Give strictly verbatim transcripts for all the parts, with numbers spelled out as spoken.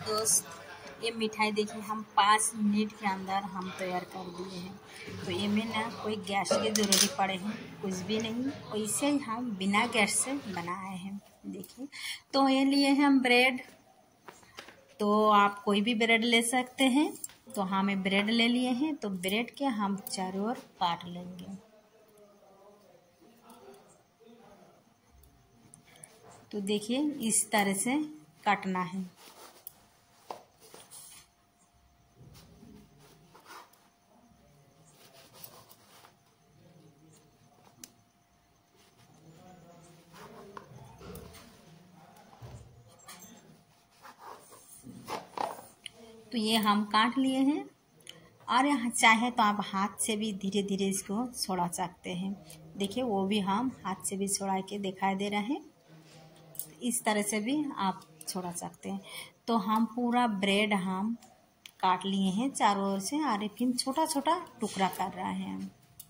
दोस्त ये मिठाई देखिए हम पाँच मिनट के अंदर हम तैयार कर दिए हैं। तो ये में ना कोई गैस की ज़रूरी पड़े हैं, कुछ भी नहीं, वैसे ही हम बिना गैस से बनाए हैं। देखिए तो ये लिए हैं हम ब्रेड, तो आप कोई भी ब्रेड ले सकते हैं। तो हमें ब्रेड ले लिए हैं, तो ब्रेड के हम चारों ओर काट लेंगे। तो देखिए इस तरह से काटना है। तो ये हम काट लिए हैं, और यहाँ चाहे तो आप हाथ से भी धीरे धीरे इसको छोड़ा सकते हैं। देखिए वो भी हम हाथ से भी छोड़ा के दिखाई दे रहा है, इस तरह से भी आप छोड़ा सकते हैं। तो हम पूरा ब्रेड हम काट लिए हैं चारों ओर से, और फिर छोटा छोटा टुकड़ा कर रहा है हम।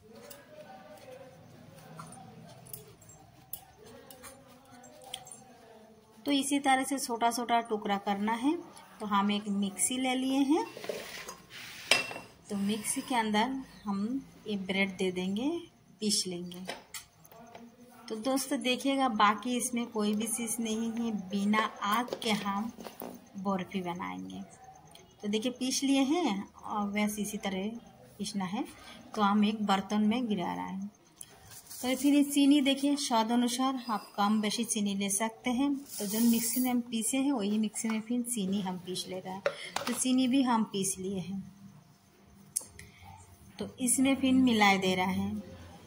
तो इसी तरह से छोटा छोटा टुकड़ा करना है। तो हम एक मिक्सी ले लिए हैं, तो मिक्सी के अंदर हम ये ब्रेड दे देंगे, पीस लेंगे। तो दोस्तों देखिएगा, बाकी इसमें कोई भी चीज़ नहीं है, बिना आग के हम बर्फी बनाएंगे। तो देखिए पीस लिए हैं, और वैसे इसी तरह पीसना है। तो हम एक बर्तन में गिरा रहे हैं। तो फिर चीनी देखिए स्वाद अनुसार आप कम बेशी चीनी ले सकते हैं। तो जो मिक्सी में हम पीसे हैं वही मिक्सी में फिर चीनी हम पीस ले रहे हैं। तो चीनी भी हम पीस लिए हैं, तो इसमें फिर मिलाए दे रहा है।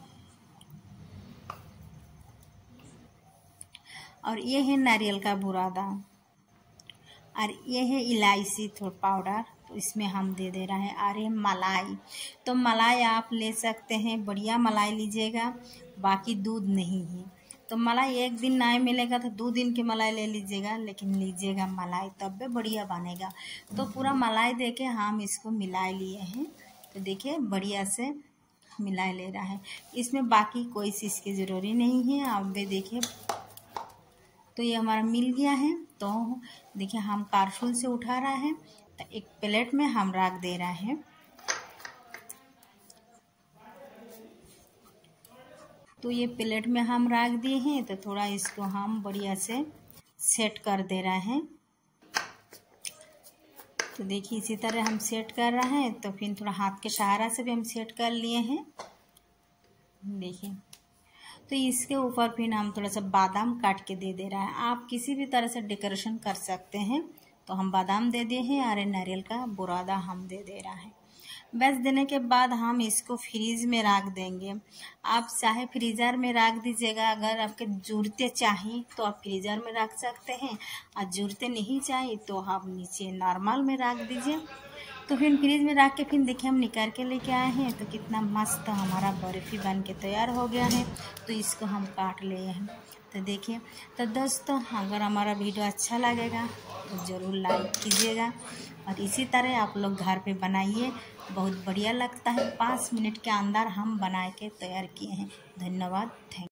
और ये है नारियल का बुरादा, और ये है इलायची थोड़ा पाउडर, तो इसमें हम दे दे रहे हैं। और ये मलाई, तो मलाई आप ले सकते हैं, बढ़िया मलाई लीजिएगा, बाकी दूध नहीं है। तो मलाई एक दिन नहीं मिलेगा तो दो दिन की मलाई ले लीजिएगा, लेकिन लीजिएगा मलाई, तब भी बढ़िया बनेगा। तो पूरा मलाई दे के हम इसको मिला लिए हैं। तो देखिए बढ़िया से मिला ले रहा है, इसमें बाकी कोई चीज़ की ज़रूरी नहीं है। आप भी देखिए, तो ये हमारा मिल गया है। तो देखिए हम कारफुल से उठा रहा है, तो एक प्लेट में हम रख दे रहा है। तो ये प्लेट में हम रख दिए हैं, तो थोड़ा इसको हम बढ़िया से सेट कर दे रहे हैं। तो देखिए इसी तरह हम सेट कर रहे हैं। तो फिर थोड़ा हाथ के सहारा से भी हम सेट कर लिए हैं, देखिए। तो इसके ऊपर फिर हम थोड़ा सा बादाम काट के दे दे रहा है। आप किसी भी तरह से डेकोरेशन कर सकते हैं। तो हम बादाम दे दिए हैं, और नारियल का बुरादा हम दे दे रहा है। बस देने के बाद हम इसको फ्रीज में रख देंगे। आप चाहे फ्रीज़र में रख दीजिएगा, अगर आपके जरूरतें चाहिए तो आप फ्रीज़र में रख सकते हैं, और जरूरतें नहीं चाहिए तो आप नीचे नॉर्मल में रख दीजिए। तो फिर फ्रीज में रख के फिर देखिए हम निकाल के लेके आए हैं। तो कितना मस्त हमारा बर्फी बन के तैयार हो गया है। तो इसको हम काट लिए हैं। तो देखिए, तो दोस्तों अगर हमारा वीडियो अच्छा लगेगा तो ज़रूर लाइक कीजिएगा, और इसी तरह आप लोग घर पे बनाइए, बहुत बढ़िया लगता है। पाँच मिनट के अंदर हम बना के तैयार किए हैं। धन्यवाद, थैंक